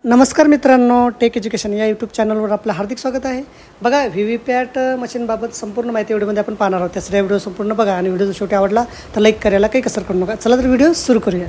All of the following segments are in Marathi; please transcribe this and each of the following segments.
नमस्कार मित्रांनो, टेक एज्युकेशन या यूट्यूब चॅनलवर आपलं हार्दिक स्वागत आहे। बघा, व्हीव्हीपॅट मशीनबाबत संपूर्ण माहिती व्हिडिओमध्ये आपण पाहणार आहोत। त्यासाठी व्हिडिओ संपूर्ण बघा आणि व्हिडिओ शेवटी आवडला तर लाईक करायला काही कसर करू नका। चला तर व्हिडिओ सुरू करूया।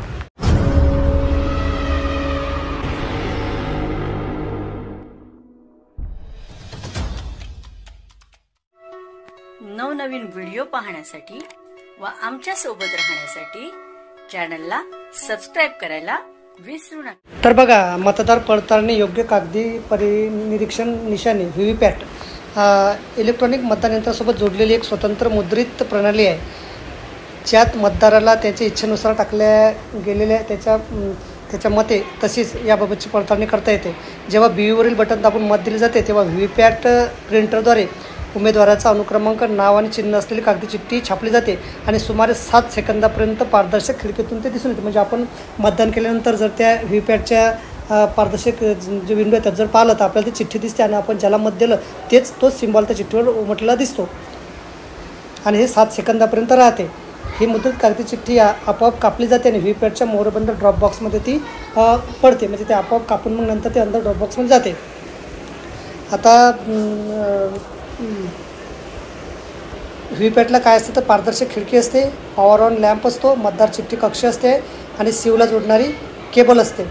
नवनवीन व्हिडिओ पाहण्यासाठी व आमच्या सोबत राहण्यासाठी चॅनलला सबस्क्राइब करायला विसरू नका। तर बघा, मतदार पडताळणी योग्य कागदी परिनिरीक्षण निशाणी व्हीव्हीपॅट इलेक्ट्रॉनिक मतदान यंत्रासोबत जोडलेली एक स्वतंत्र मुद्रित प्रणाली आहे, ज्यात मतदाराला त्याच्या इच्छेनुसार टाकल्या गेलेल्या त्याच्या मते तशीच याबाबतची पडताळणी करता येते। जेव्हा बीयूवरील बटन दाबून मत दिले जाते तेव्हा व्हीव्हीपॅट प्रिंटरद्वारे उमेदवाराचा अनुक्रमांक, नाव आणि चिन्ह असलेली कागदी चिठ्ठी छापली जाते आणि सुमारे 7 सेकंदापर्यंत पारदर्शक खिडकीतून ते दिसून येते। म्हणजे आपण मतदान केल्यानंतर जर त्या व्हीव्हीपॅटच्या पारदर्शक जे विंडो आहे त्यात जर पाहिलं तर आपल्याला ती चिठ्ठी दिसते आणि आपण ज्याला मत दिलं तोच सिम्बॉल त्या चिठ्ठीवर उमटलेला दिसतो आणि हे 7 सेकंदापर्यंत राहते। ही मुद्रित कागदी चिठ्ठी आपोआप कापली जाते आणि व्हीव्हीपॅटच्या मोरबंद ड्रॉप बॉक्समध्ये ती पडते। म्हणजे ते आपोआप कापून मग नंतर ते अंदर ड्रॉप बॉक्समध्ये जाते। आता व्हीव्हीपॅटला काय असतं तर पारदर्शक खिडकी असते, पॉवर ऑन लॅम्प असतो, मतदार चिठ्ठी कक्ष असते आणि सीवला जोडणारी केबल असते।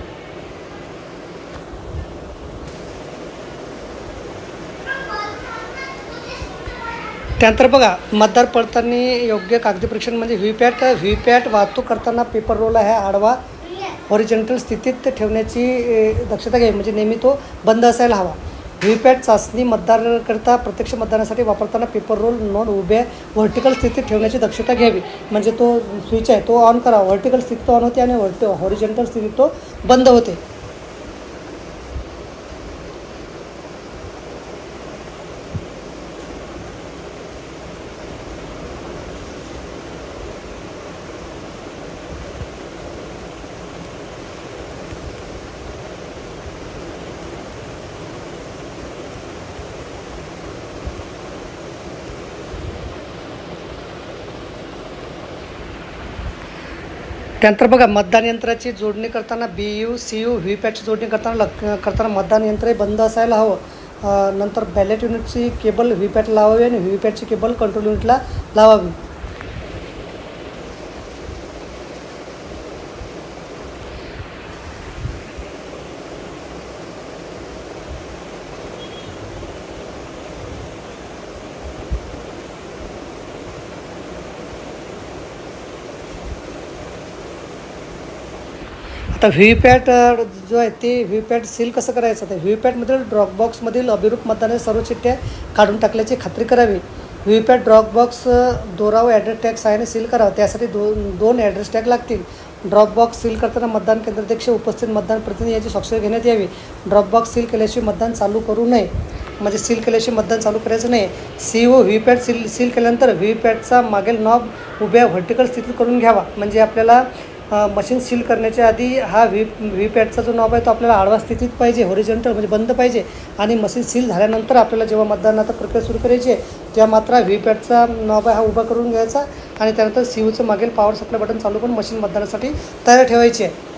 त्यानंतर बघा, मतदार पडताळणी योग्य कागदी परीक्षण म्हणजे व्हीव्हीपॅट वाहतूक करताना पेपर रोल हा आडवा हॉरिझॉन्टल स्थितीत ठेवण्याची दक्षता घ्यावी, म्हणजे नेहमी तो बंद असायला हवा। व्हीव्हीपॅट चाचणी मतदाराकरता प्रत्यक्ष मतदानासाठी वापरताना पेपर रोल नोड उभ्या व्हर्टिकल स्थितीत ठेवण्याची दक्षता घ्यावी, म्हणजे तो स्विच आहे तो ऑन करा, व्हर्टिकल स्थितीत ऑन होते आणि हॉरिझॉन्टल स्थितीत तो बंद होते। त्यानंतर बघा, मतदान यंत्राची जोडणी करताना BU CU व्हीव्हीपॅटची जोडणी करताना मतदान यंत्र बंद असायला हवं। नंतर बॅलेट युनिटची केबल व्हीव्हीपॅटला लावावी आणि व्हीव्हीपॅटची केबल कंट्रोल युनिटला लावावी। आता व्हीव्हीपॅट जो आहे ते व्हीव्हीपॅट सील कसं करायचं तर व्हीव्हीपॅटमधील ड्रॉपबॉक्समधील अभिरूप मतदानाच्या सर्व चिठ्ठ्या काढून टाकल्याची खात्री करावी। व्हीव्हीपॅट ड्रॉपबॉक्स दोरा व ॲड्रेस टॅग सहाय्याने सील करावा, त्यासाठी दोन ॲड्रेस टॅग लागतील। ड्रॉपबॉक्स सील करताना मतदान केंद्राध्यक्ष, उपस्थित मतदान प्रतिनिधी याची स्वाक्षरी घेण्यात यावी। ड्रॉपबॉक्स सील केल्याशिवाय मतदान चालू करू नये, म्हणजे सील केल्याशिवाय मतदान चालू करायचं नाही। CU व्हीव्हीपॅट सील केल्यानंतर व्हीव्हीपॅटचा मागील नॉब उभ्या व्हर्टिकल स्थितीत करून घ्यावा, म्हणजे आपल्याला मशीन सील करण्याच्या आधी हा व्हीव्हीपॅटचा जो नॉब आहे तो आपल्याला आडवा स्थितीत पाहिजे, हॉरिझॉन्टल म्हणजे बंद पाहिजे। आणि मशीन सील झाल्यानंतर आपल्याला जेव्हा मतदानाचा प्रक्रिया सुरू करायची आहे तेव्हा मात्र व्हीव्हीपॅटचा नॉब हा उभा करून घ्यायचा आणि त्यानंतर CUचं मागील पॉवर सप्लाय बटन चालू करून मशीन मतदानासाठी तयार ठेवायची आहे।